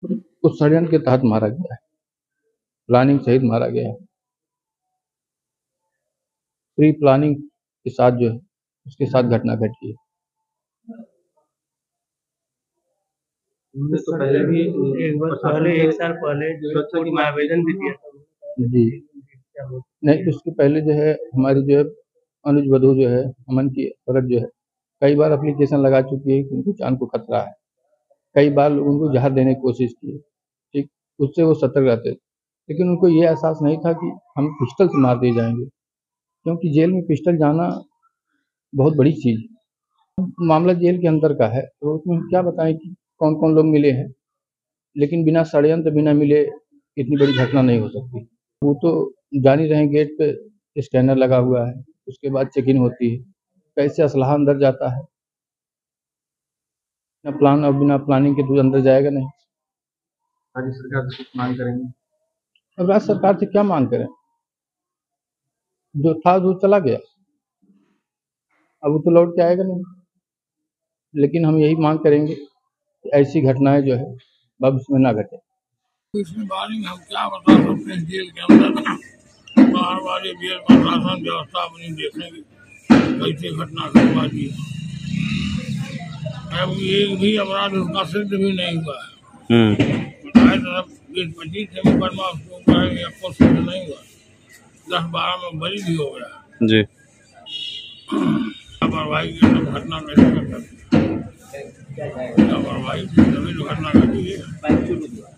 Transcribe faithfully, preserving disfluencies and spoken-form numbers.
उस षड्यंत्र के तहत मारा गया है, प्लानिंग सहित मारा गया है। प्री प्लानिंग के साथ जो है उसके साथ घटना घटी है। तो पहले भी एक बार पहले एक साल पहले जो कोर्ट में आवेदन भी दिया था जी नहीं, उसके पहले जो है हमारी जो है अनुज वधू जो है अमन की औरत जो है कई बार एप्लीकेशन लगा चुकी है कि उनको जान को खतरा है। कई बार लोग उनको जहर देने की कोशिश की, ठीक, उससे वो सतर्क रहते थे, लेकिन उनको ये एहसास नहीं था कि हम पिस्टल से मार दिए जाएंगे, क्योंकि जेल में पिस्टल जाना बहुत बड़ी चीज़ है। मामला जेल के अंदर का है तो उसमें हम क्या बताएं कि कौन कौन लोग मिले हैं, लेकिन बिना षड्यंत्र बिना मिले इतनी बड़ी घटना नहीं हो सकती। वो तो जान ही रहे हैं, गेट पे स्कैनर लगा हुआ है, उसके बाद चेकिंग होती है, कैसे असलहा अंदर जाता है, बिना प्लान और बिना प्लानिंग के तो अंदर जाएगा नहीं। राज्य सरकार से कुछ मांग करेंगे? अब राज्य सरकार से क्या मांग करें, जो था वो चला गया, अब वो तो लौट के आएगा नहीं। लेकिन हम यही मांग करेंगे कि ऐसी घटनाएं जो है भविष्य में ना घटे। इसके बारे में हम क्या बता सकते हैं, जेल के अंदर बाहर वाले जेल प्रशासन व्यवस्था अपनी देखेंगे कैसे घटना करवा दी। अब एक भी अपराध उसका सिद्ध भी नहीं हुआ है, बीस पच्चीस से मुकदमा उसको आपको सिद्ध नहीं हुआ, दस बारह में बरी भी हो गया जी। लापरवाही की घटना कैसे कर सकते हैं, लापरवाही की तभी घटना घटी है।